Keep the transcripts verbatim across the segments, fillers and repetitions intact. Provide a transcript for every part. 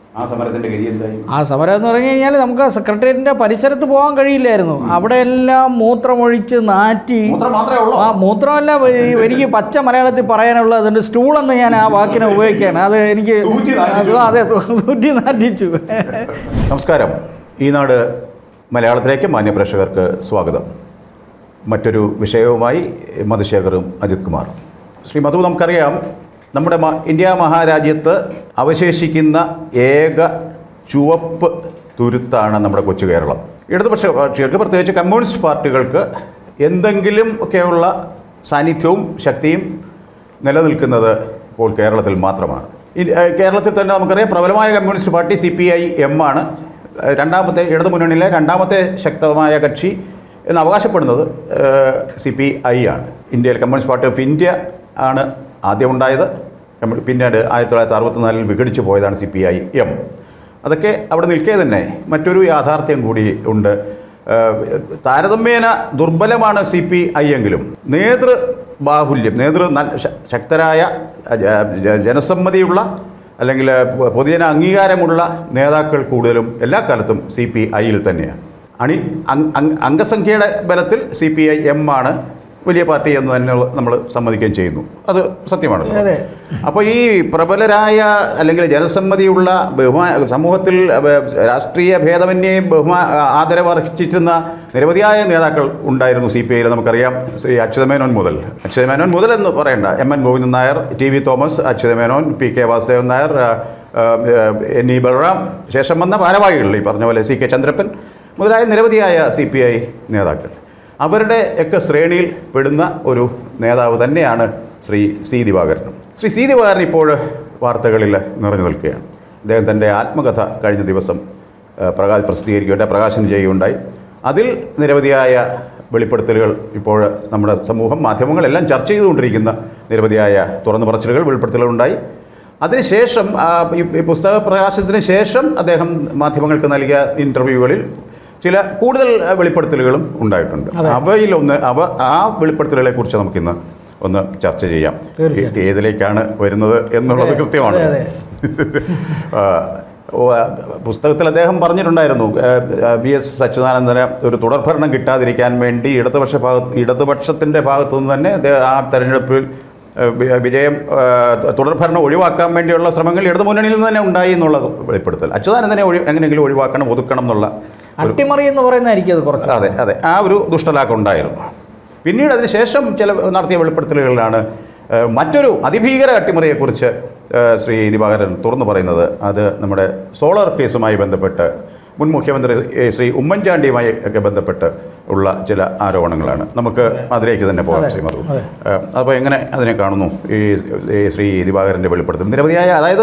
ആ സമരത്തിൻ്റെ ഗതി എന്തായി? ആ സമരം എന്ന് പറഞ്ഞു കഴിഞ്ഞാൽ നമുക്ക് സെക്രട്ടേറിയറ്റിൻ്റെ പരിസരത്ത് പോകാൻ കഴിയില്ലായിരുന്നു. അവിടെ എല്ലാം മൂത്രമൊഴിച്ച് നാറ്റി. ആ മൂത്രമല്ല, എനിക്ക് പച്ച മലയാളത്തിൽ പറയാനുള്ള അതുകൊണ്ട് സ്റ്റൂളെന്ന് ഞാൻ ആ വാക്കിനെ ഉപയോഗിക്കുകയാണ്. അത് എനിക്ക് അതെ തൂറ്റി നാറ്റിച്ചു. നമസ്കാരം. ഈ നാട് മലയാളത്തിലേക്ക് മാന്യപ്രേക്ഷകർക്ക് സ്വാഗതം. മറ്റൊരു വിഷയവുമായി മധുശേഖറും അജിത് കുമാറും. ശ്രീ മധു, നമുക്കറിയാം നമ്മുടെ ഇന്ത്യ മഹാരാജ്യത്ത് അവശേഷിക്കുന്ന ഏക ചുവപ്പ് തുരുത്താണ് നമ്മുടെ കൊച്ചു കേരളം. ഇടതുപക്ഷ കക്ഷികൾക്ക്, പ്രത്യേകിച്ച് കമ്മ്യൂണിസ്റ്റ് പാർട്ടികൾക്ക് എന്തെങ്കിലും ഒക്കെയുള്ള സാന്നിധ്യവും ശക്തിയും നിലനിൽക്കുന്നത് ഇപ്പോൾ കേരളത്തിൽ മാത്രമാണ്. കേരളത്തിൽ തന്നെ നമുക്കറിയാം പ്രബലമായ communist party C P I M ആണ്. രണ്ടാമത്തെ ഇടതുമുന്നണിയിലെ രണ്ടാമത്തെ ശക്തമായ കക്ഷി എന്ന് അവകാശപ്പെടുന്നത് സി പി ഐ ആണ്. ഇന്ത്യയിൽ കമ്മ്യൂണിസ്റ്റ് പാർട്ടി ഓഫ് ഇന്ത്യ ആണ് ആദ്യമുണ്ടായത്. പിന്നീട് ആയിരത്തി തൊള്ളായിരത്തി അറുപത്തിനാലിൽ വിഘടിച്ചു പോയതാണ് സി പി ഐ എം. അതൊക്കെ അവിടെ നിൽക്കേ തന്നെ മറ്റൊരു യാഥാർത്ഥ്യം കൂടി ഉണ്ട്. താരതമ്യേന ദുർബലമാണ് സി പി ഐ എങ്കിലും നേതൃ ബാഹുല്യം, നേതൃ ശക്തരായ ജനസമ്മതിയുള്ള അല്ലെങ്കിൽ പൊതുജന അംഗീകാരമുള്ള നേതാക്കൾ കൂടുതലും എല്ലാ കാലത്തും സി പി ഐയിൽ തന്നെയാണ്. അണി അംഗസംഖ്യയുടെ ബലത്തിൽ സി പി ഐ എം ആണ് വലിയ പാർട്ടി എന്ന് തന്നെ നമ്മൾ സമ്മതിക്കുകയും ചെയ്യുന്നു. അത് സത്യമാണ്. അപ്പോൾ ഈ പ്രബലരായ അല്ലെങ്കിൽ ജനസമ്മതിയുള്ള ബഹുമാ സമൂഹത്തിൽ രാഷ്ട്രീയ ഭേദമന്യേ ബഹുമാ ആദരവർഹിച്ചിരുന്ന നിരവധിയായ നേതാക്കൾ ഉണ്ടായിരുന്നു സി പി ഐയിൽ. നമുക്കറിയാം, ശ്രീ അച്യുതമേനോൻ മുതൽ അച്യുതമേനോൻ മുതൽ എന്ന് പറയേണ്ട M N Govindan Nair, T V Thomas, Achutha Menon, P K Vasudevan Nair, N E Balram, ശേഷം വന്ന ഭാരവാഹികൾ ഈ പറഞ്ഞ പോലെ സി കെ ചന്ദ്രപ്പൻ മുതലായ നിരവധിയായ സി പി ഐ നേതാക്കൾ, അവരുടെ ഒക്കെ ശ്രേണിയിൽ പെടുന്ന ഒരു നേതാവ് തന്നെയാണ് ശ്രീ സി ദിവാകരനും. ശ്രീ സി ദിവാകരൻ ഇപ്പോൾ വാർത്തകളിൽ നിറഞ്ഞു നിൽക്കുകയാണ്. അദ്ദേഹം തൻ്റെ ആത്മകഥ കഴിഞ്ഞ ദിവസം പ്രകാ പ്രസിദ്ധീകരിക്കുകയുണ്ടായി, പ്രകാശനം ചെയ്യുകയുണ്ടായി. അതിൽ നിരവധിയായ വെളിപ്പെടുത്തലുകൾ ഇപ്പോൾ നമ്മുടെ സമൂഹം, മാധ്യമങ്ങളെല്ലാം ചർച്ച ചെയ്തുകൊണ്ടിരിക്കുന്ന നിരവധിയായ തുറന്നു പറച്ചിലുകൾ, വെളിപ്പെടുത്തലുകളുണ്ടായി. അതിനുശേഷം ഈ പുസ്തക പ്രകാശനത്തിന് ശേഷം അദ്ദേഹം മാധ്യമങ്ങൾക്ക് നൽകിയ ഇൻ്റർവ്യൂകളിൽ ചില കൂടുതൽ വെളിപ്പെടുത്തലുകളും ഉണ്ടായിട്ടുണ്ട്. അവയിലൊന്ന് അവ ആ വെളിപ്പെടുത്തലുകളെ കുറിച്ച് നമുക്കിന്ന് ഒന്ന് ചർച്ച ചെയ്യാം. ഏതിലേക്കാണ് വരുന്നത് എന്നുള്ളത് കൃത്യമാണ്. പുസ്തകത്തിൽ അദ്ദേഹം പറഞ്ഞിട്ടുണ്ടായിരുന്നു, വി എസ് അച്യുതാനന്ദന് ഒരു തുടർഭരണം കിട്ടാതിരിക്കാൻ വേണ്ടി ഇടതുപക്ഷ ഭാഗത്ത് ഇടതുപക്ഷത്തിൻ്റെ ഭാഗത്തു നിന്ന് തന്നെ ആ തെരഞ്ഞെടുപ്പിൽ വിജയം തുടർഭരണം ഒഴിവാക്കാൻ വേണ്ടിയുള്ള ശ്രമങ്ങൾ ഇടതുമുന്നണിയിൽ നിന്ന് തന്നെ ഉണ്ടായി എന്നുള്ള വെളിപ്പെടുത്തൽ. അച്യുതാനന്ദനെ ഒഴി എങ്ങനെയെങ്കിലും ഒഴിവാക്കണം, ഒതുക്കണം എന്നുള്ള അട്ടിമറി എന്ന് പറയുന്നതായിരിക്കും അത് കുറച്ച്. അതെ അതെ ആ ഒരു ദുഷ്ടലാക്കം ഉണ്ടായിരുന്നു. പിന്നീട് അതിന് ശേഷം ചില നടത്തിയ വെളിപ്പെടുത്തലുകളിലാണ് മറ്റൊരു അതിഭീകര അട്ടിമറിയെക്കുറിച്ച് ശ്രീ ദിവാകരൻ തുറന്നു പറയുന്നത്. അത് നമ്മുടെ സോളാർ കേസുമായി ബന്ധപ്പെട്ട് മുൻ മുഖ്യമന്ത്രി ശ്രീ ഉമ്മൻചാണ്ടിയുമായി ഒക്കെ ബന്ധപ്പെട്ട് ഉള്ള ചില ആരോപണങ്ങളാണ്. നമുക്ക് അതിലേക്ക് തന്നെ പോകാം ശ്രീ മധു. അപ്പോൾ എങ്ങനെ അതിനെ കാണുന്നു ഈ ശ്രീ ദിവാകരൻ്റെ വെളിപ്പെടുത്തൽ? നിരവധിയായ, അതായത്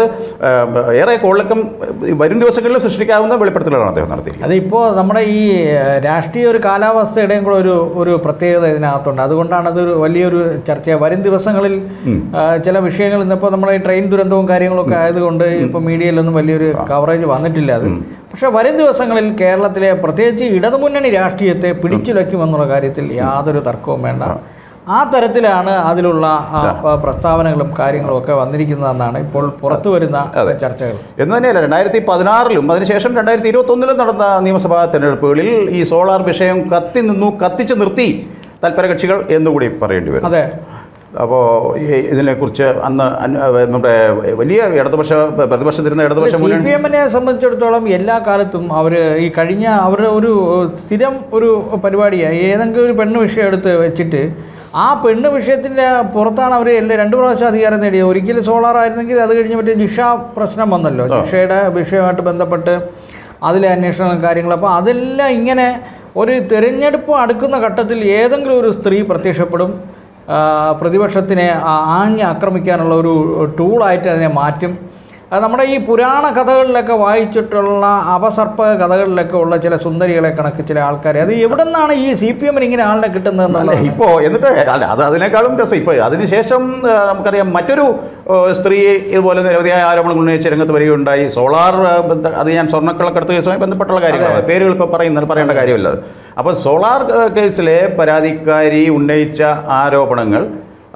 ഏറെ കോളക്കം വരും ദിവസങ്ങളിൽ സൃഷ്ടിക്കാവുന്ന വെളിപ്പെടുത്തലുകളാണ് അദ്ദേഹം നടത്തിയിരിക്കുന്നത്. അതിപ്പോൾ നമ്മുടെ ഈ രാഷ്ട്രീയ ഒരു കാലാവസ്ഥയുടെയും കൂടെ ഒരു ഒരു പ്രത്യേകത ഇതിനകത്തുണ്ട്. അതുകൊണ്ടാണ് അതൊരു വലിയൊരു ചർച്ച. വരും ദിവസങ്ങളിൽ ചില വിഷയങ്ങൾ, ഇന്നിപ്പോൾ നമ്മുടെ ഈ ട്രെയിൻ ദുരന്തവും കാര്യങ്ങളൊക്കെ ആയതുകൊണ്ട് ഇപ്പോൾ മീഡിയയിലൊന്നും വലിയൊരു കവറേജ് വന്നിട്ടില്ല. അത് പക്ഷേ വരും ദിവസങ്ങളിൽ കേരളത്തിലെ പ്രത്യേകിച്ച് ഇടതുമുന്നണി രാഷ്ട്രീയത്തെ പിടിച്ചുലയ്ക്കുമെന്നുള്ള കാര്യത്തിൽ യാതൊരു തർക്കവും വേണ്ട. ആ തരത്തിലാണ് അതിലുള്ള പ്രസ്താവനകളും കാര്യങ്ങളും ഒക്കെ വന്നിരിക്കുന്നതെന്നാണ് ഇപ്പോൾ പുറത്തു വരുന്ന ചർച്ചകൾ. എന്ന് തന്നെയല്ല, രണ്ടായിരത്തി പതിനാറിലും അതിനുശേഷം രണ്ടായിരത്തി ഇരുപത്തി ഒന്നിലും നടന്ന നിയമസഭാ തെരഞ്ഞെടുപ്പുകളിൽ ഈ സോളാർ വിഷയം കത്തി നിന്നു, കത്തിച്ച് നിർത്തി തൽപര കക്ഷികൾ എന്നുകൂടി പറയേണ്ടി വരും. അതെ. അപ്പോൾ ഇതിനെക്കുറിച്ച് അന്ന് നമ്മുടെ വലിയ ഇടതുപക്ഷ പ്രതിപക്ഷത്തിരുന്ന ഇടതുപക്ഷ സി പി എമ്മിനെ സംബന്ധിച്ചിടത്തോളം എല്ലാ കാലത്തും അവർ ഈ കഴിഞ്ഞ അവരുടെ ഒരു സ്ഥിരം ഒരു പരിപാടിയായി ഏതെങ്കിലും ഒരു പെണ്ണ് വിഷയം എടുത്ത് വെച്ചിട്ട് ആ പെണ്ണ് വിഷയത്തിൻ്റെ പുറത്താണ് അവർ എല്ലാ രണ്ട് പ്രാവശ്യം അധികാരം നേടിയത്. ഒരിക്കലും സോളാർ ആയിരുന്നെങ്കിൽ അത് കഴിഞ്ഞ് മറ്റേ ജിഷ പ്രശ്നം വന്നല്ലോ, ജിഷയുടെ വിഷയമായിട്ട് ബന്ധപ്പെട്ട് അതിലെ അന്വേഷണങ്ങളും കാര്യങ്ങളും. അപ്പോൾ അതെല്ലാം ഇങ്ങനെ ഒരു തിരഞ്ഞെടുപ്പ് അടുക്കുന്ന ഘട്ടത്തിൽ ഏതെങ്കിലും ഒരു സ്ത്രീ പ്രത്യക്ഷപ്പെടും, പ്രതിപക്ഷത്തിനെ ആഞ്ഞ് ആക്രമിക്കാനുള്ള ഒരു ടൂളായിട്ട് അതിനെ മാറ്റും. അത് നമ്മുടെ ഈ പുരാണ കഥകളിലൊക്കെ വായിച്ചിട്ടുള്ള അപസർപ്പ കഥകളിലൊക്കെ ഉള്ള ചില സുന്ദരികളെ കണക്ക് ചില ആൾക്കാരെ, അത് എവിടെ നിന്നാണ് ഈ സി പി എമ്മിന് ഇങ്ങനെ ആളിനെ കിട്ടുന്നതെന്നുള്ളത് ഇപ്പോൾ എന്നിട്ട് അല്ല, അത് അതിനേക്കാളും രസം. ഇപ്പോൾ അതിനുശേഷം നമുക്കറിയാം മറ്റൊരു സ്ത്രീ ഇതുപോലെ നിരവധിയായ ആരോപണങ്ങൾ ഉന്നയിച്ച് രംഗത്ത് വരികയുണ്ടായി. സോളാർ, അത് ഞാൻ സ്വർണ്ണക്കള്ളക്കടത്ത് കേസുമായി ബന്ധപ്പെട്ടുള്ള കാര്യങ്ങളാണ്, പേരുകൾ ഇപ്പോൾ പറയുന്നത് പറയേണ്ട കാര്യമില്ല. അപ്പോൾ സോളാർ കേസിലെ പരാതിക്കാരി ഉന്നയിച്ച ആരോപണങ്ങൾ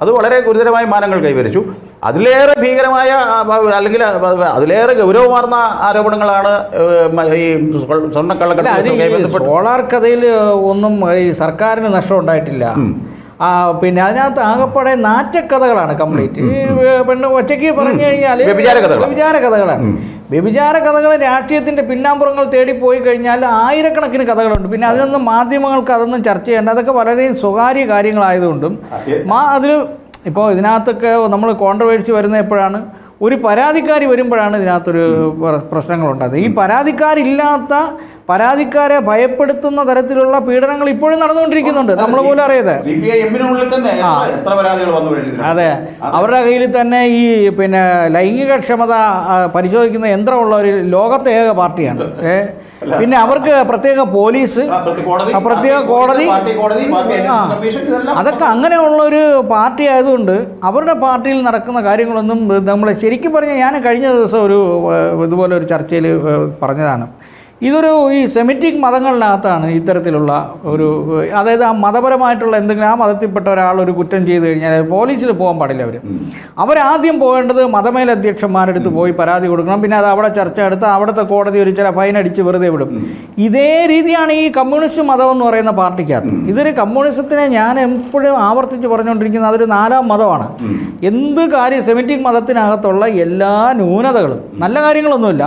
അത് വളരെ ഗുരുതരമായ മാനങ്ങൾ കൈവരിച്ചു. അതിലേറെ ഭീകരമായ അല്ലെങ്കിൽ അതിലേറെ ഗൗരവമാർന്ന ആരോപണങ്ങളാണ് ഈ സ്വർണ്ണക്കള്ളക്കടത്തുമായി ബന്ധപ്പെട്ട്. സോളാർ കഥയിൽ ഒന്നും ഈ സർക്കാരിന് നഷ്ടം ഉണ്ടായിട്ടില്ല. പിന്നെ അതിനകത്ത് ആകപ്പാടെ നാറ്റക്കഥകളാണ് കംപ്ലീറ്റ്. ഈ പെണ്ണ് ഒറ്റയ്ക്ക് പറഞ്ഞു കഴിഞ്ഞാൽ വ്യഭിചാര കഥകളാണ്. വ്യഭിചാര കഥകൾ രാഷ്ട്രീയത്തിൻ്റെ പിന്നാമ്പുറങ്ങൾ തേടിപ്പോയി കഴിഞ്ഞാൽ ആയിരക്കണക്കിന് കഥകളുണ്ട്. പിന്നെ അതിനൊന്നും മാധ്യമങ്ങൾക്ക് അതൊന്നും ചർച്ച ചെയ്യേണ്ട. അതൊക്കെ വളരെ സ്വകാര്യ കാര്യങ്ങളായതുകൊണ്ടും മാ അതിൽ ഇപ്പോൾ ഇതിനകത്തൊക്കെ നമ്മൾ കോൺട്രവേഴ്സി വരുന്ന എപ്പോഴാണ്, ഒരു പരാതിക്കാരി വരുമ്പോഴാണ് ഇതിനകത്തൊരു പ്രശ്നങ്ങളുണ്ടാകുന്നത്. ഈ പരാതിക്കാരില്ലാത്ത പരാതിക്കാരെ ഭയപ്പെടുത്തുന്ന തരത്തിലുള്ള പീഡനങ്ങൾ ഇപ്പോഴും നടന്നുകൊണ്ടിരിക്കുന്നുണ്ട്, നമ്മൾ പോലും അറിയാതെ. അതെ, അവരുടെ കയ്യിൽ തന്നെ ഈ പിന്നെ ലൈംഗിക ക്ഷമത പരിശോധിക്കുന്ന യന്ത്രമുള്ള ഒരു ലോകത്തെ ഏക പാർട്ടിയാണ്. പിന്നെ അവർക്ക് പ്രത്യേക പോലീസ്, പ്രത്യേക കോടതി, അതൊക്കെ അങ്ങനെയുള്ളൊരു പാർട്ടി ആയതുകൊണ്ട് അവരുടെ പാർട്ടിയിൽ നടക്കുന്ന കാര്യങ്ങളൊന്നും നമ്മളെ ശരിക്കും പറഞ്ഞാൽ, ഞാൻ കഴിഞ്ഞ ദിവസം ഒരു ഇതുപോലെ ഒരു ചർച്ചയിൽ പറഞ്ഞതാണ്, ഇതൊരു ഈ സെമിറ്റിക് മതങ്ങളിനകത്താണ് ഇത്തരത്തിലുള്ള ഒരു, അതായത് ആ മതപരമായിട്ടുള്ള എന്തെങ്കിലും ആ മതത്തിൽപ്പെട്ട ഒരാൾ ഒരു കുറ്റം ചെയ്ത് കഴിഞ്ഞാൽ പോലീസിൽ പോകാൻ പാടില്ല. അവർ അവരാദ്യം പോകേണ്ടത് മതമേലധ്യക്ഷന്മാരുടെ അടുത്ത് പോയി പരാതി കൊടുക്കണം. പിന്നെ അത് അവിടെ ചർച്ച എടുത്ത് അവിടുത്തെ കോടതി ഒരു ചില ഫൈൻ അടിച്ച് വെറുതെ വിടും. ഇതേ രീതിയാണ് ഈ കമ്മ്യൂണിസ്റ്റ് മതം എന്ന് പറയുന്ന പാർട്ടിക്കകത്ത്. ഇതൊരു കമ്മ്യൂണിസത്തിനെ ഞാൻ എപ്പോഴും ആവർത്തിച്ച് പറഞ്ഞുകൊണ്ടിരിക്കുന്നത് അതൊരു നാലാം മതമാണ്. എന്ത് കാര്യം സെമിറ്റിക് മതത്തിനകത്തുള്ള എല്ലാ ന്യൂനതകളും, നല്ല കാര്യങ്ങളൊന്നുമില്ല.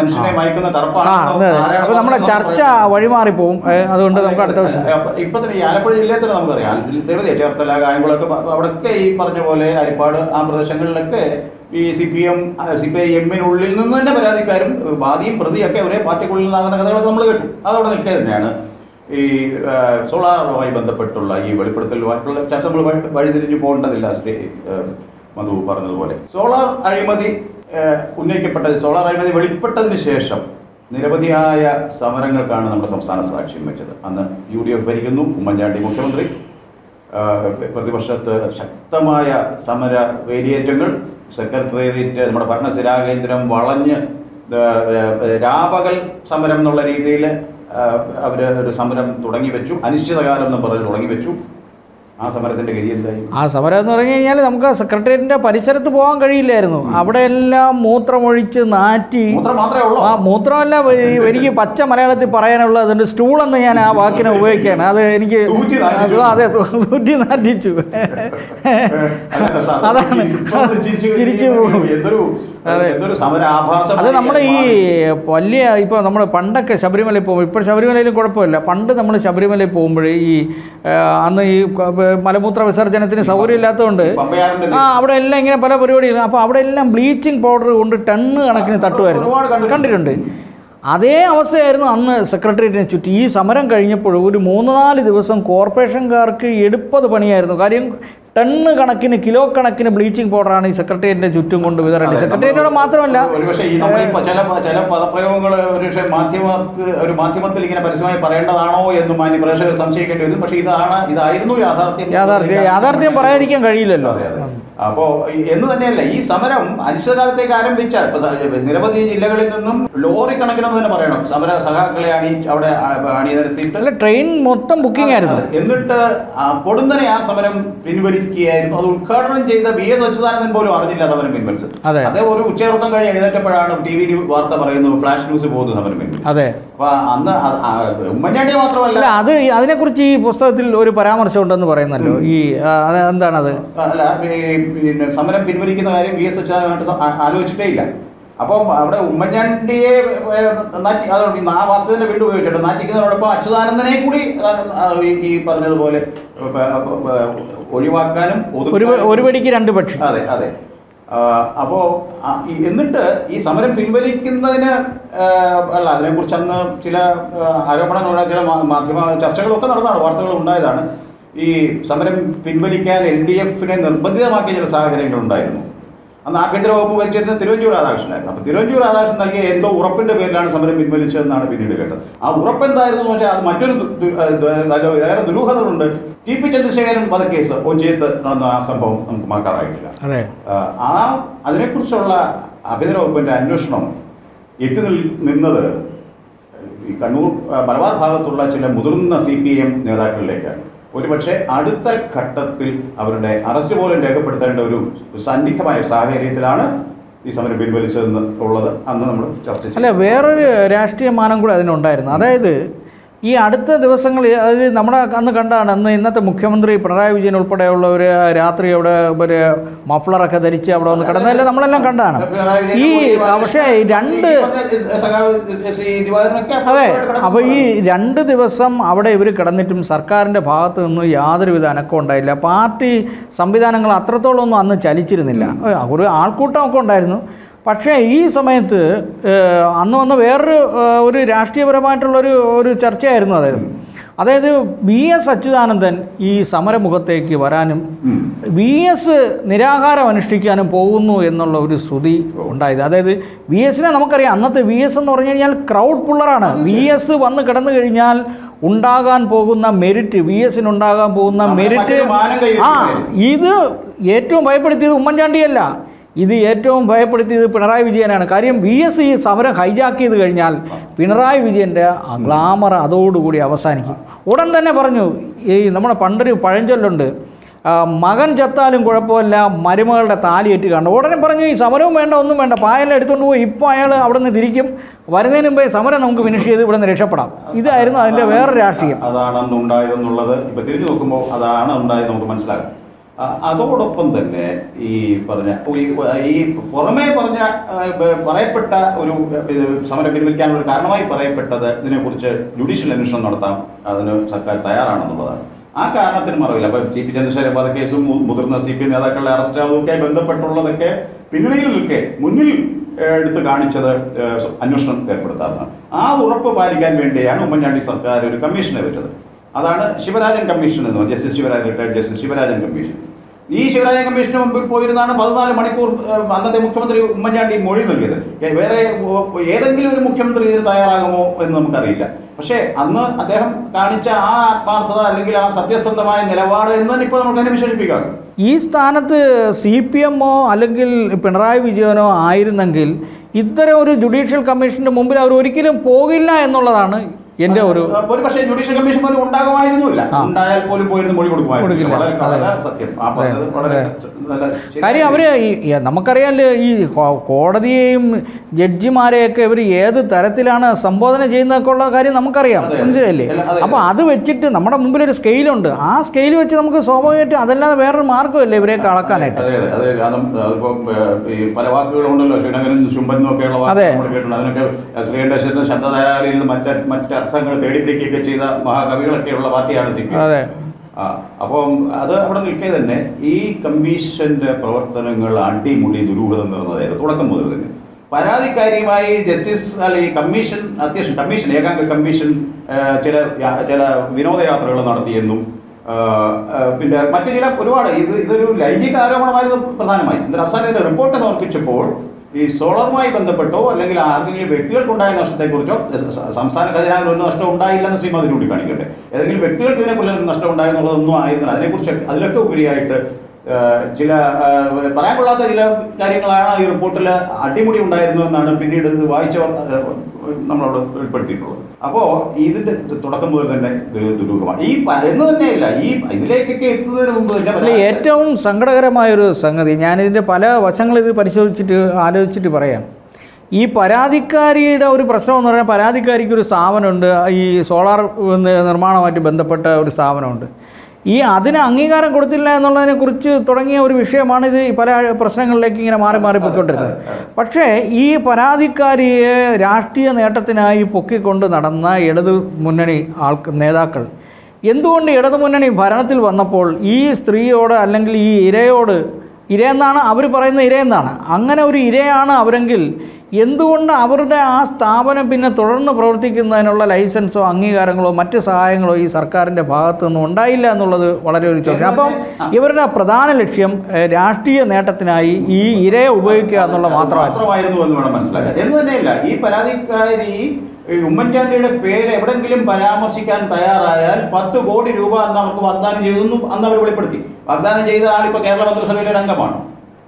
അപ്പൊ നമ്മുടെ ചർച്ച വഴിമാറിപ്പോവും. അതുകൊണ്ട് നമുക്ക് അടുത്ത വർഷം ഇപ്പൊ തന്നെ ഈ ആലപ്പുഴ ജില്ലയിൽ തന്നെ നമുക്കറിയാം, നിരവധി ചേർത്തല, കായംകുളമൊക്കെ അവിടെയൊക്കെ ഈ പറഞ്ഞ പോലെ ഹരിപ്പാട് ആ പ്രദേശങ്ങളിലൊക്കെ ഈ C P M C P I എമ്മിനുള്ളിൽ നിന്ന് തന്നെ പരാതിക്കാരും വാദിയും പ്രതിയൊക്കെ ഒരേ പാർട്ടിക്കുള്ളിൽ നിന്നാകുന്ന കഥകളൊക്കെ നമ്മൾ കേട്ടു. അതവിടെ നിൽക്കുക തന്നെയാണ്. ഈ സോളാറുമായി ബന്ധപ്പെട്ടുള്ള ഈ വെളിപ്പെടുത്തലുമായിട്ടുള്ള ചർച്ച നമ്മൾ വഴിതിരിഞ്ഞു പോകേണ്ടതില്ല. ശ്രീ മധു പറഞ്ഞതുപോലെ സോളാർ അഴിമതി ഉന്നയിക്കപ്പെട്ട സോളാർ അഴിമതി വെളിപ്പെട്ടതിന് ശേഷം നിരവധിയായ സമരങ്ങൾക്കാണ് നമ്മുടെ സംസ്ഥാന സാക്ഷ്യം വെച്ചത്. അന്ന് യു ഡി എഫ് ഭരിക്കുന്നു, ഉമ്മൻചാണ്ടി മുഖ്യമന്ത്രി, പ്രതിപക്ഷത്ത് ശക്തമായ സമര വേലിയേറ്റങ്ങൾ, സെക്രട്ടേറിയറ്റ് നമ്മുടെ ഭരണസിരാകേന്ദ്രം വളഞ്ഞ് രാപകൽ സമരം എന്നുള്ള രീതിയിൽ അവർ ഒരു സമരം തുടങ്ങി വെച്ചു. അനിശ്ചിതകാലം എന്ന് പറഞ്ഞ് തുടങ്ങി വെച്ചു. ആ സമരത്തിന്റെ ഗതി എന്തായി? ആ സമരം എന്ന് പറഞ്ഞു കഴിഞ്ഞാൽ നമുക്ക് സെക്രട്ടേറിയറ്റിന്റെ പരിസരത്ത് പോകാൻ കഴിയില്ലായിരുന്നു. അവിടെ എല്ലാം മൂത്രമൊഴിച്ച് നാറ്റി, ആ മൂത്രമല്ല എനിക്ക് പച്ച മലയാളത്തിൽ പറയാനുള്ള അതുകൊണ്ട് സ്റ്റൂളെന്ന് ഞാൻ ആ വാക്കിനെ ഉപയോഗിക്കുകയാണ്. അത് എനിക്ക് അതെ തൂറ്റി നാറ്റിച്ചു. അതാണ് ചിരിച്ചു പോകും. അത് നമ്മൾ ഈ വലിയ ഇപ്പോൾ നമ്മൾ പണ്ടൊക്കെ ശബരിമലയിൽ പോകുമ്പോൾ, ഇപ്പോൾ ശബരിമലയിലും കുഴപ്പമില്ല, പണ്ട് നമ്മൾ ശബരിമലയിൽ പോകുമ്പോൾ ഈ അന്ന് ഈ മലമൂത്ര വിസർജനത്തിന് സൗകര്യം ഇല്ലാത്തതുകൊണ്ട് ആ അവിടെ എല്ലാം ഇങ്ങനെ പല പരിപാടികളും, അപ്പോൾ അവിടെ എല്ലാം ബ്ലീച്ചിങ് പൗഡർ കൊണ്ട് ടണ്ണ് കണക്കിന് തട്ടുമായിരുന്നു, കണ്ടിട്ടുണ്ട്. അതേ അവസ്ഥയായിരുന്നു അന്ന് സെക്രട്ടേറിയറ്റിനെ ചുറ്റി. ഈ സമരം കഴിഞ്ഞപ്പോൾ ഒരു മൂന്ന് നാല് ദിവസം കോർപ്പറേഷൻകാർക്ക് എടുപ്പത് പണിയായിരുന്നു. കാര്യം ടണ്ണ് കണക്കിന് കിലോ കണക്കിന് ബ്ലീച്ചിങ് പൗഡറാണ് ഈ സെക്രട്ടേറിയറ്റിന്റെ ചുറ്റും കൊണ്ട് വിതരണം. സെക്രട്ടേറിയറ്റോട് മാത്രമല്ല, ചില പദപ്രയോഗങ്ങൾ ഒരുപക്ഷെ മാധ്യമത്തിൽ ഒരു മാധ്യമത്തിൽ ഇങ്ങനെ പരസ്യമായി പറയേണ്ടതാണോ എന്ന് മാന്യ പ്രേക്ഷകർ സംശയിക്കേണ്ടി വരും. പക്ഷേ ഇതാണ് ഇതായിരുന്നു യാഥാർത്ഥ്യം. യാഥാർത്ഥ്യം യാഥാർത്ഥ്യം പറയാതിരിക്കാൻ കഴിയില്ലല്ലോ. അപ്പോൾ എന്ന് തന്നെയല്ല, ഈ സമരം അനിശ്ചിതകാലത്തേക്ക് ആരംഭിച്ച നിരവധി ജില്ലകളിൽ നിന്നും ലോറി കണക്കിനെന്ന് തന്നെ പറയണം സമര സഖാക്കളെ അണി അവിടെ അണിനിരത്തിയിട്ട് ട്രെയിൻ മൊത്തം ബുക്കിംഗ് ആയിരുന്നു. എന്നിട്ട് പൊടുന്നനെ ആ സമരം പിൻവലിക്കുകയായിരുന്നു. അത് ഉദ്ഘാടനം ചെയ്ത ബി എസ് അച്യുതാനന്ദൻ പോലും അറിഞ്ഞില്ല സമരം പിൻവലിച്ചത്. അതേ ഒരു ഉച്ചയുറക്കം കഴിഞ്ഞ് എഴുന്നേറ്റപ്പോഴാണ് ടി വി വാർത്ത പറയുന്നു, ഫ്ലാഷ് ന്യൂസ് പോകുന്നു സമരം പിൻവലിച്ചു. അതെ, അപ്പൊ അന്ന് ഉമ്മൻചാണ്ടി മാത്രമല്ല, അത് അതിനെക്കുറിച്ച് ഈ പുസ്തകത്തിൽ ഒരു പരാമർശം ഉണ്ടെന്ന് പറയുന്നല്ലോ. ഈ എന്താണത്? അല്ല, പിന്നെ സമരം പിൻവലിക്കുന്ന കാര്യം വി എസ് അച്യുതാനന്ദനായിട്ട് ആലോചിച്ചിട്ടേ ഇല്ല. അപ്പോൾ അവിടെ ഉമ്മൻചാണ്ടിയെ നാറ്റി, അതുകൊണ്ട് ആ വാക്ക് തന്നെ വീണ്ടും ഉപയോഗിച്ചിട്ട് നാറ്റിക്കുന്നതിനോടൊപ്പം അച്യുതാനന്ദനെ കൂടി ഈ പറഞ്ഞതുപോലെ ഒഴിവാക്കാനും ഒരു വെടിക്ക് രണ്ട് പക്ഷി. അതെ അതെ. അപ്പോൾ എന്നിട്ട് ഈ സമരം പിൻവലിക്കുന്നതിന് അല്ല, അതിനെക്കുറിച്ച് അന്ന് ചില ആരോപണങ്ങളുണ്ടായ ചില മാധ്യമ ചർച്ചകളൊക്കെ നടന്നതാണ്, വാർത്തകൾ ഉണ്ടായതാണ്. ഈ സമരം പിൻവലിക്കാൻ എൽ ഡി എഫിനെ നിർബന്ധിതമാക്കിയ ചില സാഹചര്യങ്ങൾ ഉണ്ടായിരുന്നു. അന്ന് ആഭ്യന്തര വകുപ്പ് ഭരിച്ചിരുന്ന തിരുവഞ്ചൂർ രാധാകൃഷ്ണനായിരുന്നു. അപ്പോൾ തിരുവഞ്ചൂർ രാധാകൃഷ്ണൻ നൽകിയ എന്തോ ഉറപ്പിന്റെ പേരിലാണ് സമരം പിൻവലിച്ചതെന്നാണ് പിന്നീട് കേട്ടത്. ആ ഉറപ്പ് എന്തായിരുന്നു എന്ന് വെച്ചാൽ അത് മറ്റൊരു വേറെ ദുരൂഹതകളുണ്ട്. ടി പി ചന്ദ്രശേഖരൻ വധക്കേസ് ഒഞ്ചിയത്ത് നടന്ന ആ സംഭവം നമുക്ക് മറക്കാറായിട്ടില്ല. ആ അതിനെക്കുറിച്ചുള്ള ആഭ്യന്തര വകുപ്പിന്റെ അന്വേഷണം എത്തി നിന്നത് ഈ കണ്ണൂർ മലബാർ ഭാഗത്തുള്ള ചില മുതിർന്ന സി പി എം നേതാക്കളിലേക്കാണ്. ഒരുപക്ഷെ അടുത്ത ഘട്ടത്തിൽ അവരുടെ അറസ്റ്റ് പോലും രേഖപ്പെടുത്തേണ്ട ഒരു സന്നിഗ്ധമായ സാഹചര്യത്തിലാണ് ഈ സമരം പിൻവലിച്ചതെന്ന് ഉള്ളത് അന്ന് നമ്മൾ ചർച്ച ചെയ്തു. അല്ല, വേറൊരു രാഷ്ട്രീയ മാനം കൂടെ അതിനുണ്ടായിരുന്നു. അതായത് ഈ അടുത്ത ദിവസങ്ങളിൽ, അതായത് നമ്മുടെ അന്ന് കണ്ടാണ്, അന്ന് ഇന്നത്തെ മുഖ്യമന്ത്രി പിണറായി വിജയൻ ഉൾപ്പെടെയുള്ളവർ രാത്രി അവിടെ ഒരു മഫ്ലറൊക്കെ ധരിച്ച് അവിടെ വന്ന് കിടന്നതല്ല നമ്മളെല്ലാം കണ്ടതാണ്. ഈ പക്ഷേ രണ്ട് അതെ അപ്പോൾ ഈ രണ്ട് ദിവസം അവിടെ ഇവർ കിടന്നിട്ടും സർക്കാരിൻ്റെ ഭാഗത്തു നിന്ന് യാതൊരുവിധ അനക്കം ഉണ്ടായില്ല. പാർട്ടി സംവിധാനങ്ങൾ അത്രത്തോളം ഒന്നും അന്ന് ചലിച്ചിരുന്നില്ല. ഒരു ആൾക്കൂട്ടമൊക്കെ ഉണ്ടായിരുന്നു. പക്ഷേ ഈ സമയത്ത് അന്ന് വന്ന വേറൊരു ഒരു രാഷ്ട്രീയപരമായിട്ടുള്ളൊരു ഒരു ചർച്ചയായിരുന്നു. അതായത് അതായത് വി എസ് അച്യുതാനന്ദൻ ഈ സമരമുഖത്തേക്ക് വരാനും വി എസ് നിരാഹാരം അനുഷ്ഠിക്കാനും പോകുന്നു എന്നുള്ള ഒരു സ്തുതി ഉണ്ടായത്. അതായത് വി എസിനെ നമുക്കറിയാം, അന്നത്തെ വി എസ് എന്ന് പറഞ്ഞു കഴിഞ്ഞാൽ ക്രൗഡ് പുള്ളറാണ്. വി എസ് വന്ന് കിടന്നു കഴിഞ്ഞാൽ ഉണ്ടാകാൻ പോകുന്ന മെരിറ്റ്, വി എസിനുണ്ടാകാൻ പോകുന്ന മെരിറ്റ്, ആ ഇത് ഏറ്റവും ഭയപ്പെടുത്തിയത് ഉമ്മൻചാണ്ടിയല്ല, ഇത് ഏറ്റവും ഭയപ്പെടുത്തിയത് പിണറായി വിജയനാണ്. കാര്യം വി എസ് ഈ സമരം ഹൈജാക്ക് ചെയ്ത് കഴിഞ്ഞാൽ പിണറായി വിജയൻ്റെ ഗ്ലാമർ അതോടുകൂടി അവസാനിക്കും. ഉടൻ തന്നെ പറഞ്ഞു, ഈ നമ്മുടെ പണ്ടൊരു പഴഞ്ചൊല്ലുണ്ട്, മകൻ ചത്താലും കുഴപ്പമില്ല മരുമകളുടെ താലിയേറ്റ് കാണും. ഉടനെ പറഞ്ഞു ഈ സമരവും വേണ്ട ഒന്നും വേണ്ട, പായെല്ലാം എടുത്തുകൊണ്ട് പോയി ഇപ്പോൾ അയാൾ അവിടെ നിന്ന് തിരിക്കും, വരുന്നതിന് മുമ്പേ സമരം നമുക്ക് ഫിനിഷ് ചെയ്ത് ഇവിടെ നിന്ന് രക്ഷപ്പെടാം. ഇതായിരുന്നു അതിൻ്റെ വേറെ രാഷ്ട്രീയം. അതാണ് അന്ന് ഉണ്ടായതെന്നുള്ളത് ഇപ്പോൾ തിരിഞ്ഞു നോക്കുമ്പോൾ അതാണ് ഉണ്ടായത് നമുക്ക് മനസ്സിലാകും. അതോടൊപ്പം തന്നെ ഈ പറഞ്ഞ ഈ പുറമേ പറഞ്ഞ പറയപ്പെട്ട ഒരു സമരം പിൻവലിക്കാനുള്ള ഒരു കാരണമായി പറയപ്പെട്ടത് ഇതിനെക്കുറിച്ച് ജുഡീഷ്യൽ അന്വേഷണം നടത്താം, അതിന് സർക്കാർ തയ്യാറാണെന്നുള്ളതാണ്. ആ കാരണത്തിന് മറവില്ല. അപ്പോൾ ടി പി ചന്ദ്രശേഖരൻ വധക്കേസും മുതിർന്ന സി പി എം നേതാക്കളുടെ അറസ്റ്റ് അതുമൊക്കെ ബന്ധപ്പെട്ടുള്ളതൊക്കെ പിന്നണിയിൽ നിൽക്കെ മുന്നിൽ എടുത്ത് കാണിച്ചത് അന്വേഷണം ഏർപ്പെടുത്താറുണ്ട്. ആ ഉറപ്പ് പാലിക്കാൻ വേണ്ടിയാണ് ഉമ്മൻചാണ്ടി സർക്കാർ ഒരു കമ്മീഷനെ വെച്ചത്. അതാണ് ശിവരാജൻ കമ്മീഷൻ എന്ന് പറയുന്നത്, justice Sivarajan, retired justice Sivarajan commission. ഈ ശിവരാജൻ കമ്മീഷന് മുമ്പിൽ പോയിരുന്നാണ് പതിനാല് മണിക്കൂർ അന്നത്തെ മുഖ്യമന്ത്രി ഉമ്മൻചാണ്ടി മൊഴി നൽകിയത്. വേറെ ഏതെങ്കിലും ഒരു മുഖ്യമന്ത്രി ഇതിന് തയ്യാറാകുമോ എന്ന് നമുക്കറിയില്ല. പക്ഷേ അന്ന് അദ്ദേഹം കാണിച്ച ആ ആത്മാർത്ഥത അല്ലെങ്കിൽ ആ സത്യസന്ധമായ നിലപാട് എന്ന് തന്നെ ഇപ്പോൾ നമുക്ക് തന്നെ വിശേഷിപ്പിക്കാം. ഈ സ്ഥാനത്ത് സി പി എമ്മോ അല്ലെങ്കിൽ പിണറായി വിജയനോ ആയിരുന്നെങ്കിൽ ഇത്തരം ഒരു ജുഡീഷ്യൽ കമ്മീഷന്റെ മുമ്പിൽ അവർ ഒരിക്കലും പോകില്ല എന്നുള്ളതാണ് എന്റെ ഒരു ഒരു പക്ഷേ ജുഡീഷ്യൽ കമ്മീഷൻ പോലും ഉണ്ടാകുമായിരുന്നില്ല, ഉണ്ടായാൽ പോലും പോയിരുന്നു മൊഴി കൊടുക്കുമായിരുന്നു. സത്യം കാര്യം അവര് നമുക്കറിയാമല്ലോ, ഈ കോടതിയെയും ജഡ്ജിമാരെയൊക്കെ ഇവർ ഏത് തരത്തിലാണ് സംബോധന ചെയ്യുന്നതൊക്കെ ഉള്ള കാര്യം നമുക്കറിയാം, മനസ്സിലായില്ലേ? അപ്പോൾ അത് വെച്ചിട്ട് നമ്മുടെ മുമ്പിൽ ഒരു സ്കെയിലുണ്ട്, ആ സ്കെയിൽ വെച്ച് നമുക്ക് സ്വാഭാവികമായിട്ടും അതല്ലാതെ വേറൊരു മാർഗ്ഗമില്ല ഇവരെയൊക്കെ അളക്കാനായിട്ട്. പല വാക്കുകളുണ്ടല്ലോ, ശ്രീനഗരൻ ചുംബനും ഒക്കെയുള്ള വാക്കുകൾ കേട്ടിട്ടുണ്ട്. അതിനൊക്കെ ശ്രീകണ്ഠേശ്വരന്റെ ശബ്ദധാരാളിയിൽ നിന്ന് മറ്റ മറ്റ അർത്ഥങ്ങൾ തേടിപ്പിടിക്കുകയൊക്കെ ചെയ്ത മഹാകവികളൊക്കെയുള്ള പാർട്ടിയാണ് സി പി എം. അപ്പം അത് അവിടെ നിൽക്കെ തന്നെ ഈ കമ്മീഷന്റെ പ്രവർത്തനങ്ങൾ അടിമുടി ദുരൂഹത നിറഞ്ഞതായിരുന്നു തുടക്കം മുതൽ തന്നെ. പരാതിക്കാരിയുമായി ജസ്റ്റിസ് അല്ലെ ഈ കമ്മീഷൻ അത്യാവശ്യം കമ്മീഷൻ ഏകാംഗ കമ്മീഷൻ ചില ചില വിനോദയാത്രകൾ നടത്തിയെന്നും പിന്നെ മറ്റു ചില ഒരുപാട് ഇത് ഇതൊരു ലൈംഗിക ആരോപണമായിരുന്നു പ്രധാനമായും. എന്നിട്ട് അവസാനം ഇതിന്റെ റിപ്പോർട്ട് സമർപ്പിച്ചപ്പോൾ ഈ സോളറുമായി ബന്ധപ്പെട്ടോ അല്ലെങ്കിൽ ആർക്കെങ്കിലും വ്യക്തികൾക്കുണ്ടായ നഷ്ടത്തെക്കുറിച്ചോ സംസ്ഥാന ഖജനാവിന് ഒരു നഷ്ടം ഉണ്ടായില്ലെന്ന് ശ്രീമതി ചൂണ്ടിക്കാണിക്കട്ടെ. ഏതെങ്കിലും വ്യക്തികൾക്ക് ഇതിനെക്കുറിച്ച് നഷ്ടം ഉണ്ടായെന്നുള്ളതൊന്നും ആയിരുന്നില്ല. അതിനെക്കുറിച്ച് അതിലൊക്കെ ഉപരിയായിട്ട് ചില പറയാൻ കൊള്ളാത്ത ചില കാര്യങ്ങളാണ് ഈ റിപ്പോർട്ടിൽ അടിമുടി ഉണ്ടായിരുന്നതെന്നാണ് പിന്നീട് ഇത് വായിച്ചവർ നമ്മളോട് വെളിപ്പെടുത്തിയിട്ടുള്ളത്. അപ്പോൾ ഇതിന്റെ തുടക്കം മുതൽ തന്നെ ദുരൂഹമാണ് ഈ എന്ന് തന്നെയല്ല ഈ ഇതിലേക്കൊക്കെ എത്തുന്നതിന് മുമ്പ് തന്നെ ഏറ്റവും സങ്കടകരമായൊരു സംഗതി, ഞാനിതിൻ്റെ പല വശങ്ങൾ ഇത് പരിശോധിച്ചിട്ട് ആലോചിച്ചിട്ട് പറയാം. ഈ പരാതിക്കാരിയുടെ ഒരു പ്രശ്നം എന്ന് പറഞ്ഞാൽ പരാതിക്കാരിക്ക് ഒരു സ്ഥാപനമുണ്ട്, ഈ സോളാർ നിർമ്മാണവുമായിട്ട് ബന്ധപ്പെട്ട ഒരു സ്ഥാപനമുണ്ട്. ഈ അതിന് അംഗീകാരം കൊടുത്തില്ല എന്നുള്ളതിനെക്കുറിച്ച് തുടങ്ങിയ ഒരു വിഷയമാണ് ഇത് പല പ്രശ്നങ്ങളിലേക്ക് ഇങ്ങനെ മാറി മാറി പൊയ്ക്കൊണ്ടിരുന്നത്. പക്ഷേ ഈ പരാതിക്കാരിയെ രാഷ്ട്രീയ നേട്ടത്തിനായി പൊക്കിക്കൊണ്ട് നടന്ന ഇടതു മുന്നണി ആൾക്ക് നേതാക്കൾ എന്തുകൊണ്ട് ഇടതു മുന്നണി ഭരണത്തിൽ വന്നപ്പോൾ ഈ സ്ത്രീയോട് അല്ലെങ്കിൽ ഈ ഇരയോട്, ഇരയെന്നാണ് അവർ പറയുന്ന, ഇരയെന്നാണ്, അങ്ങനെ ഒരു ഇരയാണ് അവരെങ്കിൽ എന്തുകൊണ്ട് അവരുടെ ആ സ്ഥാപനം പിന്നെ തുടർന്ന് പ്രവർത്തിക്കുന്നതിനുള്ള ലൈസൻസോ അംഗീകാരങ്ങളോ മറ്റ് സഹായങ്ങളോ ഈ സർക്കാരിൻ്റെ ഭാഗത്തു നിന്നും ഉണ്ടായില്ല എന്നുള്ളത് വളരെ ഒരു ചോദ്യം. അപ്പം ഇവരുടെ പ്രധാന ലക്ഷ്യം രാഷ്ട്രീയ നേട്ടത്തിനായി ഈ ഇരയെ ഉപയോഗിക്കുക എന്നുള്ള മാത്രമായിരുന്നു എന്ന് വേണം മനസ്സിലാക്കാൻ. എന്ന് തന്നെയല്ല ഈ പരാതിക്കാരി ഉമ്മൻചാണ്ടിയുടെ പേര് എവിടെങ്കിലും പരാമർശിക്കാൻ തയ്യാറായാൽ പത്ത് കോടി രൂപ അന്ന് അവർക്ക് വാഗ്ദാനം ചെയ്തെന്നും അന്ന് അവർ വെളിപ്പെടുത്തി. വാഗ്ദാനം ചെയ്ത ആളിപ്പോൾ കേരള മന്ത്രിസഭയിലെ ഒരു അംഗമാണ്.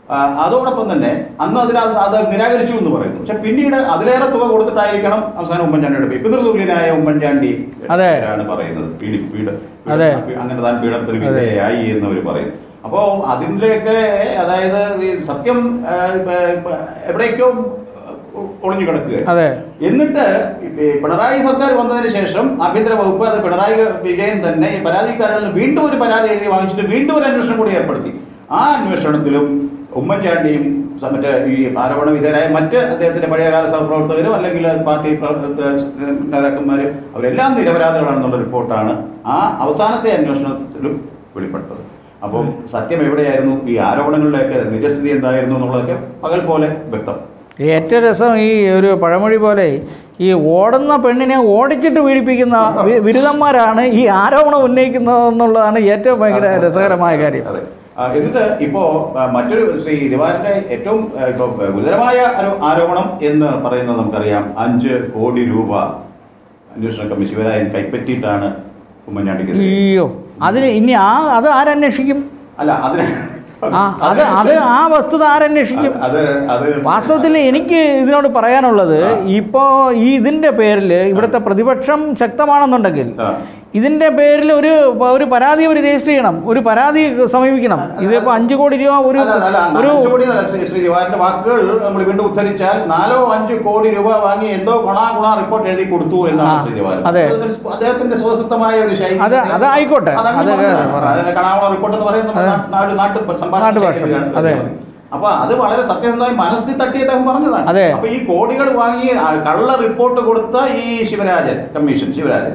അതോടൊപ്പം തന്നെ അന്ന് അതിനകത്ത് അത് നിരാകരിച്ചു എന്ന് പറയുന്നു. പക്ഷെ പിന്നീട് അതിലേറെ തുക കൊടുത്തിട്ടായിരിക്കണം അവസാനം ഉമ്മൻചാണ്ടിയുടെ പിതൃതുല്യനായ ഉമ്മൻചാണ്ടി ആണ് പറയുന്നത് പീഡി പീഡ അങ്ങനെ താൻ പീഡനത്തിന് വിധേയയായി എന്നവർ പറയുന്നു. അപ്പോൾ അതിൻ്റെയൊക്കെ അതായത് ഈ സത്യം എവിടേക്കോ ഒളിഞ്ഞു കിടക്കുക. എന്നിട്ട് പിണറായി സർക്കാർ വന്നതിന് ശേഷം ആഭ്യന്തര വകുപ്പ് അത് പിണറായി വിജയൻ തന്നെ പരാതിക്കാരിൽ വീണ്ടും ഒരു പരാതി എഴുതി വാങ്ങിച്ചിട്ട് വീണ്ടും ഒരു അന്വേഷണം കൂടി ഏർപ്പെടുത്തി. ആ അന്വേഷണത്തിലും ഉമ്മൻചാണ്ടിയും മറ്റ് ഈ ആരോപണ വിധേയരായ മറ്റ് അദ്ദേഹത്തിന്റെ പഴയകാല സഹപ്രവർത്തകരും അല്ലെങ്കിൽ പാർട്ടി നേതാക്കന്മാർ അവരെല്ലാം നിരപരാധികളാണെന്നുള്ള റിപ്പോർട്ടാണ് ആ അവസാനത്തെ അന്വേഷണത്തിലും വെളിപ്പെട്ടത്. അപ്പം സത്യം എവിടെയായിരുന്നു, ഈ ആരോപണങ്ങളുടെയൊക്കെ നിജസ്ഥിതി എന്തായിരുന്നു എന്നുള്ളതൊക്കെ പകൽ പോലെ വ്യക്തം. ഏറ്റവും രസം ഈ ഒരു പഴമൊഴി പോലെ ഈ ഓടുന്ന പെണ്ണിനെ ഓടിച്ചിട്ട് പീഡിപ്പിക്കുന്ന ബിരുദന്മാരാണ് ഈ ആരോപണം ഉന്നയിക്കുന്നത് എന്നുള്ളതാണ് ഏറ്റവും ഭയങ്കര രസകരമായ കാര്യം. എന്നിട്ട് ഇപ്പോ മറ്റൊരു ശ്രീ ദിവാകരന്റെ ഏറ്റവും ഇപ്പൊ ഗുരുതരമായ ഒരു ആരോപണം എന്ന് പറയുന്നത് നമുക്കറിയാം, അഞ്ച് കോടി രൂപ അന്വേഷണ കമ്മീഷൻ ശിവരായൻ കൈപ്പറ്റിയിട്ടാണ് ഉമ്മൻചാണ്ടിക്ക്. അയ്യോ, അതിന് ഇനി ആ അത് ആരന്വേഷിക്കും? അല്ല അതിന് അത് അത് ആ വസ്തുത ആരന്വേഷിക്കും? വാസ്തവത്തിൽ എനിക്ക് ഇതിനോട് പറയാനുള്ളത്, ഇപ്പോ ഈ ഇതിന്റെ പേരിൽ ഇവിടുത്തെ പ്രതിപക്ഷം ശക്തമാണെന്നുണ്ടെങ്കിൽ ഇതിന്റെ പേരിൽ ഒരു ഒരു പരാതി അവർ രജിസ്റ്റർ ചെയ്യണം, ഒരു പരാതി സമീപിക്കണം. ഇതിപ്പോ അഞ്ചു കോടി രൂപ ഒരു ഒരു ശ്രീ ദിവാകരന്റെ വാക്കുകൾ നമ്മൾ വീണ്ടും ഉദ്ധരിച്ചാൽ നാലോ അഞ്ചു കോടി രൂപ വാങ്ങി എന്തോ ഗുണാ ഗുണ റിപ്പോർട്ട് എഴുതി കൊടുത്തു എന്നാണ് ശ്രീ ദിവാകരൻ. അതെ, അദ്ദേഹത്തിന്റെ സ്വതസിദ്ധമായ ഒരു ശൈലി. അത് അതായിക്കോട്ടെ, കണാകുണ റിപ്പോർട്ട് എന്ന് പറയുന്നത് നാട്ടു സംഭാഷണ. അതെ, അപ്പൊ അത് വളരെ സത്യസന്ധമായി മനസ്സിൽ തട്ടി അദ്ദേഹം പറഞ്ഞതാണ്. അപ്പൊ ഈ കോടികൾ വാങ്ങി കള്ള റിപ്പോർട്ട് കൊടുത്ത ഈ ശിവരാജൻ കമ്മീഷൻ ശിവരാജൻ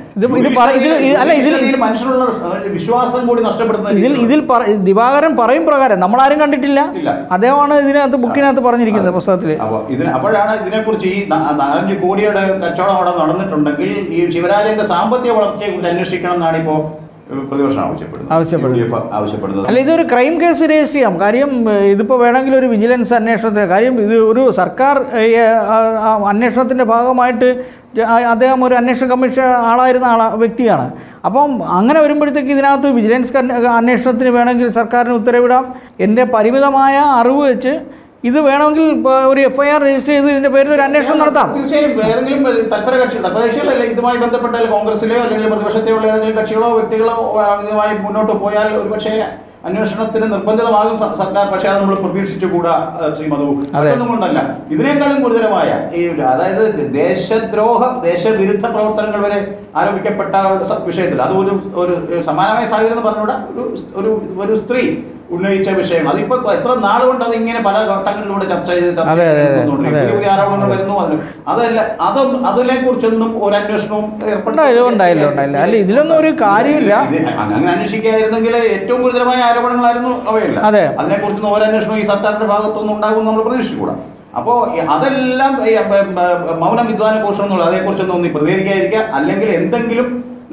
മനുഷ്യനുള്ള വിശ്വാസം കൂടി നഷ്ടപ്പെടുന്ന ഇതിൽ ഇതിൽ ദിവാകരൻ പറയും പ്രകാരം നമ്മളാരും കണ്ടിട്ടില്ല. അദ്ദേഹമാണ് ഇതിനകത്ത് ബുക്കിനകത്ത് പറഞ്ഞിരിക്കുന്നത് പുസ്തകത്തിൽ. ഇതിന് അപ്പോഴാണ് ഇതിനെക്കുറിച്ച് ഈ നാലഞ്ച് കോടിയുടെ കച്ചവടം അവിടെ നടന്നിട്ടുണ്ടെങ്കിൽ ഈ ശിവരാജന്റെ സാമ്പത്തിക വളർച്ചയെ കുറിച്ച് അന്വേഷിക്കണം എന്നാണ് ഇപ്പോ പ്രതിപക്ഷം ആവശ്യപ്പെടുന്നത്. അല്ല, ഇതൊരു ക്രൈം കേസ് രജിസ്റ്റർ ചെയ്യാം. കാര്യം ഇതിപ്പോൾ വേണമെങ്കിൽ ഒരു വിജിലൻസ് അന്വേഷണത്തിന്, കാര്യം ഇത് ഒരു സർക്കാർ അന്വേഷണത്തിൻ്റെ ഭാഗമായിട്ട് അദ്ദേഹം ഒരു അന്വേഷണ കമ്മീഷൻ ആളായിരുന്ന ആളാ വ്യക്തിയാണ്. അപ്പം അങ്ങനെ വരുമ്പോഴത്തേക്ക് ഇതിനകത്ത് വിജിലൻസ് അന്വേഷണത്തിന് വേണമെങ്കിൽ സർക്കാരിന് ഉത്തരവിടാം. എൻ്റെ പരിമിതമായ അറിവ് വെച്ച് ഇത് വേണമെങ്കിൽ ഒരു എഫ് ഐ ആർ രജിസ്റ്റർ ചെയ്ത് ഇതിന്റെ പേരിൽ ഒരു അന്വേഷണം നടത്താം. തീർച്ചയായും ഏതെങ്കിലും തൽപര കക്ഷി തൽപരകക്ഷികളല്ല ഇതുമായി ബന്ധപ്പെട്ടാൽ കോൺഗ്രസിലെയോ അല്ലെങ്കിൽ പ്രതിപക്ഷത്തെയുള്ള ഏതെങ്കിലും കക്ഷികളോ വ്യക്തികളോ ഇതുമായി മുന്നോട്ട് പോയാൽ ഒരുപക്ഷെ അന്വേഷണത്തിന് നിർബന്ധിതമാകും സർക്കാർ. പക്ഷേ അത് നമ്മൾ പ്രതീക്ഷിച്ചുകൂടാ ശ്രീ മധു. അതൊന്നും കൊണ്ടല്ല, ഇതിനേക്കാളും ഗുരുതരമായ ഈ അതായത് ദേശദ്രോഹ ദേശവിരുദ്ധ പ്രവർത്തനങ്ങൾ വരെ ആരോപിക്കപ്പെട്ട വിഷയത്തിൽ അത് ഒരു ഒരു സമാനമായ സാഹചര്യം എന്ന് പറഞ്ഞുകൂടാ ഒരു ഒരു സ്ത്രീ ഉന്നയിച്ച വിഷയം. അതിപ്പോ എത്ര നാളുകൊണ്ട് അത് ഇങ്ങനെ പല ഘട്ടങ്ങളിലൂടെ ചർച്ച ചെയ്ത് പുതിയ ആരോപണങ്ങൾ വരുന്നു. അതിന് അതല്ല അതൊന്നും അതിനെ കുറിച്ചൊന്നും ഒരു അന്വേഷണവും ഏർപ്പെട്ടില്ല. ഇതിലൊന്നും ഒരു കാര്യമില്ല. അങ്ങനെ അന്വേഷിക്കായിരുന്നെങ്കിൽ ഏറ്റവും ഗുരുതരമായ ആരോപണങ്ങളായിരുന്നു അവയല്ല. അതിനെക്കുറിച്ചൊന്നും ഒരു അന്വേഷണം ഈ സർക്കാരിന്റെ ഭാഗത്തൊന്നും ഉണ്ടാകും നമ്മൾ പ്രതീക്ഷിച്ചുകൂടാ. അപ്പോൾ അതെല്ലാം മൗനം വിദ്വാന പോഷണം എന്നുള്ള അതേക്കുറിച്ചൊന്നും ഒന്നും പ്രതികരിക്കാതിരിക്കുക, അല്ലെങ്കിൽ എന്തെങ്കിലും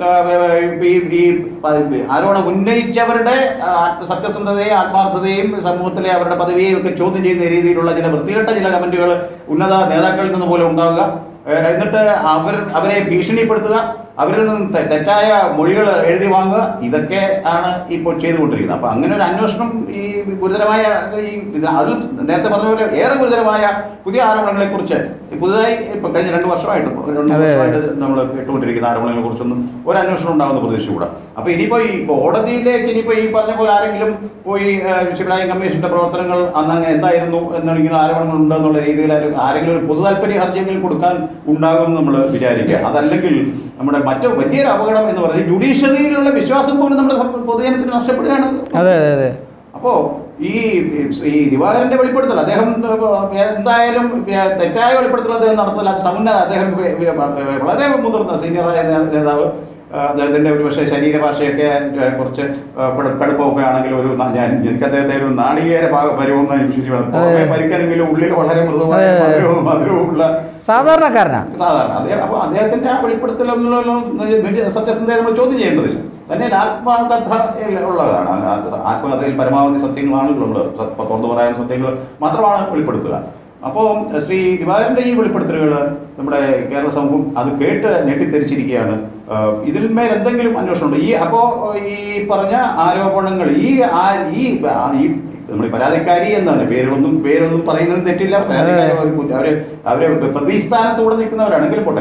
ഈ ആരോപണം ഉന്നയിച്ചവരുടെ സത്യസന്ധതയും ആത്മാർത്ഥതയും സമൂഹത്തിലെ അവരുടെ പദവിയെയും ഒക്കെ ചോദ്യം ചെയ്യുന്ന രീതിയിലുള്ള ചില വൃത്തികെട്ട ചില കമന്റുകൾ ഉന്നത നേതാക്കളിൽ നിന്ന് പോലും ഉണ്ടാവുക, എന്നിട്ട് അവർ അവരെ ഭീഷണിപ്പെടുത്തുക, അവരിൽ നിന്ന് തെറ്റായ മൊഴികൾ എഴുതി വാങ്ങുക, ഇതൊക്കെ ആണ് ഇപ്പോൾ ചെയ്തുകൊണ്ടിരിക്കുന്നത്. അപ്പം അങ്ങനെ ഒരു അന്വേഷണം ഈ ഗുരുതരമായ ഈ അതിൽ നേരത്തെ പറഞ്ഞ പോലെ ഏറെ ഗുരുതരമായ പുതിയ ആരോപണങ്ങളെ കുറിച്ച് പുതുതായി ഇപ്പൊ കഴിഞ്ഞ രണ്ട് വർഷമായിട്ട് രണ്ട് വർഷമായിട്ട് നമ്മൾ കേട്ടുകൊണ്ടിരിക്കുന്ന ആരോപണങ്ങളെ കുറിച്ചൊന്നും ഒരു അന്വേഷണം ഉണ്ടാകുന്ന പ്രതീക്ഷ. അപ്പൊ ഇനിയിപ്പോ ഈ കോടതിയിലേക്ക് ഇനിയിപ്പോ ഈ പറഞ്ഞ പോലെ ആരെങ്കിലും പോയി ശിവരായ കമ്മീഷന്റെ പ്രവർത്തനങ്ങൾ അന്ന് അങ്ങനെ എന്തായിരുന്നു എന്നിങ്ങനെ ആരോപണങ്ങൾ ഉണ്ടെന്നുള്ള രീതിയിൽ ആരെങ്കിലും ഒരു പൊതു താല്പര്യ ഹർജിയെങ്കിലും കൊടുക്കാൻ ഉണ്ടാകുമെന്ന് നമ്മൾ വിചാരിക്കുക. അതല്ലെങ്കിൽ നമ്മുടെ മറ്റു വലിയൊരു അപകടം എന്ന് പറയുന്നത് ജുഡീഷ്യറിയിലുള്ള വിശ്വാസം പോലും നമ്മുടെ പൊതുജനത്തിന് നഷ്ടപ്പെടുകയാണ്. അപ്പോ ഈ ഈ ദിവാകരന്റെ വെളിപ്പെടുത്തൽ അദ്ദേഹം എന്തായാലും തെറ്റായ വെളിപ്പെടുത്തൽ അദ്ദേഹം നടത്തില്ല. സമുന്നത അദ്ദേഹം വളരെ മുതിർന്ന സീനിയറായ നേതാവ്, അദ്ദേഹത്തിന്റെ ഒരു പക്ഷേ ശരീരഭാഷയൊക്കെ കുറച്ച് കടുപ്പമൊക്കെ ആണെങ്കിൽ ഒരു ഞാൻ എനിക്ക് അദ്ദേഹത്തെ ഒരു നാളികേര പരുവെന്ന് വിശ്വസിച്ചു പരിക്കലെങ്കിലും ഉള്ളിൽ വളരെ മൃദുവായ മധുരവും മധുരവും ഉള്ള സാധാരണക്കാരനാണ് സാധാരണ അദ്ദേഹം. അപ്പോൾ അദ്ദേഹത്തിന്റെ ആ വെളിപ്പെടുത്തൽ സത്യസന്ധത നമ്മൾ ചോദ്യം ചെയ്യേണ്ടതില്ല. തന്നെ ആത്മകഥ ഉള്ളതാണ്. ആത്മകഥയിൽ പരമാവധി സത്യങ്ങളാണ് നമ്മൾ തുറന്നു പറയാൻ സത്യങ്ങൾ മാത്രമാണ് വെളിപ്പെടുത്തുക. അപ്പോൾ ശ്രീ ദിവാകരന്റെ ഈ വെളിപ്പെടുത്തലുകൾ നമ്മുടെ കേരള സമൂഹം അത് കേട്ട് ഞെട്ടിത്തെരിച്ചിരിക്കുകയാണ്. ഇതിന്മേൽ എന്തെങ്കിലും അന്വേഷണം ഉണ്ട് ഈ അപ്പോൾ ഈ പറഞ്ഞ ആരോപണങ്ങൾ ഈ ഈ നമ്മൾ പരാതിക്കാരി എന്നാണ് പേരുകളൊന്നും പേരൊന്നും പറയുന്നതിന് തെറ്റില്ല. പരാതിക്കാരി അവർ അവർ പ്രതിസ്ഥാനത്തൂടെ നിൽക്കുന്നവരാണെങ്കിലും പോട്ടെ,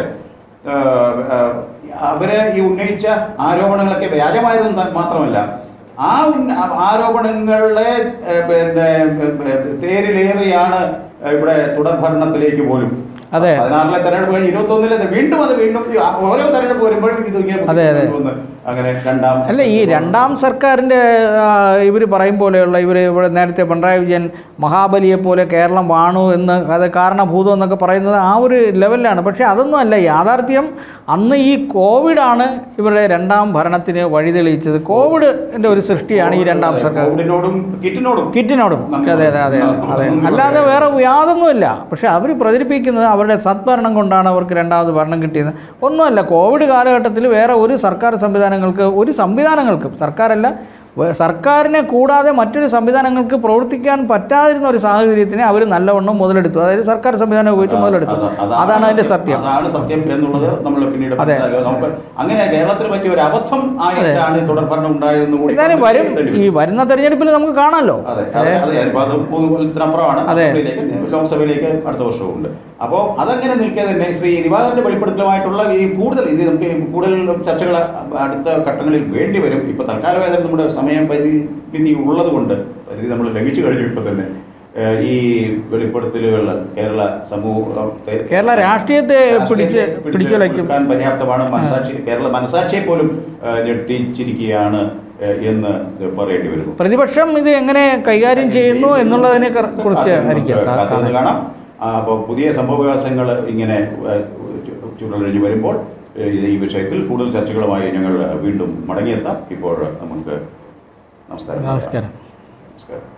അവര് ഈ ഉന്നയിച്ച ആരോപണങ്ങളൊക്കെ വ്യാജമായതെന്ന് മാത്രമല്ല, ആ ആരോപണങ്ങളുടെ പിന്നെ തേരിലേറിയാണ് ഇവിടെ തുടർഭരണത്തിലേക്ക് പോലും. അതെ, പതിനാറിലെ തെരഞ്ഞെടുപ്പ് കഴിഞ്ഞ് ഇരുപത്തി ഒന്നിലെ വീണ്ടും അത് വീണ്ടും ഓരോ തെരഞ്ഞെടുപ്പ് വരുമ്പോഴും ഇത് ഇങ്ങനെ അങ്ങനെ രണ്ടാം അല്ല ഈ രണ്ടാം സർക്കാരിൻ്റെ ഇവർ പറയും പോലെയുള്ള ഇവർ ഇവിടെ നേരത്തെ പിണറായി വിജയൻ മഹാബലിയെ പോലെ കേരളം വാണു എന്ന് അത് കാരണഭൂതം എന്നൊക്കെ പറയുന്നത് ആ ഒരു ലെവലിലാണ്. പക്ഷേ അതൊന്നും അല്ല യാഥാർത്ഥ്യം. അന്ന് ഈ കോവിഡാണ് ഇവരുടെ രണ്ടാം ഭരണത്തിന് വഴി തെളിയിച്ചത്. കോവിഡിൻ്റെ ഒരു സൃഷ്ടിയാണ് ഈ രണ്ടാം സർക്കാർ. കിറ്റിനോടും അതെ അതെ അതെ അതെ അല്ലാതെ വേറെ യാതൊന്നുമില്ല. പക്ഷേ അവർ പ്രചരിപ്പിക്കുന്നത് അവരുടെ സദ്ഭരണം കൊണ്ടാണ് അവർക്ക് രണ്ടാമത് ഭരണം കിട്ടിയത്. ഒന്നുമല്ല, കോവിഡ് കാലഘട്ടത്തിൽ വേറെ ഒരു സർക്കാർ സംവിധാനങ്ങൾക്ക് ഒരു സംവിധാനങ്ങൾക്കും സർക്കാരല്ല സർക്കാരിനെ കൂടാതെ മറ്റൊരു സംവിധാനങ്ങൾക്ക് പ്രവർത്തിക്കാൻ പറ്റാതിരുന്ന ഒരു സാഹചര്യത്തിനെ അവർ നല്ലവണ്ണം മുതലെടുത്തു. അതായത് സർക്കാർ സംവിധാനം ഉപയോഗിച്ച് മുതലെടുത്തു. അതാണ് അതിന്റെ സത്യം. അതാണ് സത്യം എന്നുള്ളത് നമ്മൾ പിന്നീട് നമുക്ക് അങ്ങനെ കേരളത്തിന് പറ്റിയ ഒരു അബദ്ധം ആയിട്ടാണ് തുടർഭരണം ഉണ്ടായതെന്ന് കൂടി എന്തായാലും വരും. ഈ വരുന്ന തെരഞ്ഞെടുപ്പിൽ നമുക്ക് കാണാമല്ലോ. അപ്പുറമാണ് ലോക്സഭയിലേക്ക് അടുത്ത വർഷവും ഉണ്ട്. അപ്പോൾ അതങ്ങനെ നിൽക്കെ തന്നെ ശ്രീ ദിവാകരന്റെ വെളിപ്പെടുത്തലുമായിട്ടുള്ള ഈ കൂടുതൽ ഇത് നമുക്ക് കൂടുതൽ ചർച്ചകൾ അടുത്ത ഘട്ടങ്ങളിൽ വേണ്ടി വരും. ഇപ്പൊ തൽക്കാലമായി നമ്മുടെ സമയം പരിമിതി ഉള്ളത് കൊണ്ട് പരിധി നമ്മൾ ലംഘിച്ചു കഴിഞ്ഞു. ഇപ്പൊ തന്നെ ഈ വെളിപ്പെടുത്തലുകൾ കേരള സമൂഹത്തെ കേരള രാഷ്ട്രീയത്തെ പിടിച്ച് പിടിച്ചുലയ്ക്കാൻ പര്യാപ്തമാണ്. മനസാക്ഷി കേരള മനസാക്ഷിയെ പോലും ഞെട്ടിച്ചിരിക്കുകയാണ് എന്ന് പറയേണ്ടി വരുന്നു. പ്രതിപക്ഷം ഇത് എങ്ങനെ കൈകാര്യം ചെയ്യുന്നു എന്നുള്ളതിനെ കുറിച്ച് കാണാം. അപ്പോൾ പുതിയ സംഭവവികാസങ്ങൾ ഇങ്ങനെ ചുരുളഴിഞ്ഞ് വരുമ്പോൾ ഈ വിഷയത്തിൽ കൂടുതൽ ചർച്ചകളുമായി ഞങ്ങൾ വീണ്ടും മടങ്ങിയെത്താം. ഇപ്പോൾ നമുക്ക് നമസ്കാരം. നമസ്കാരം. നമസ്കാരം.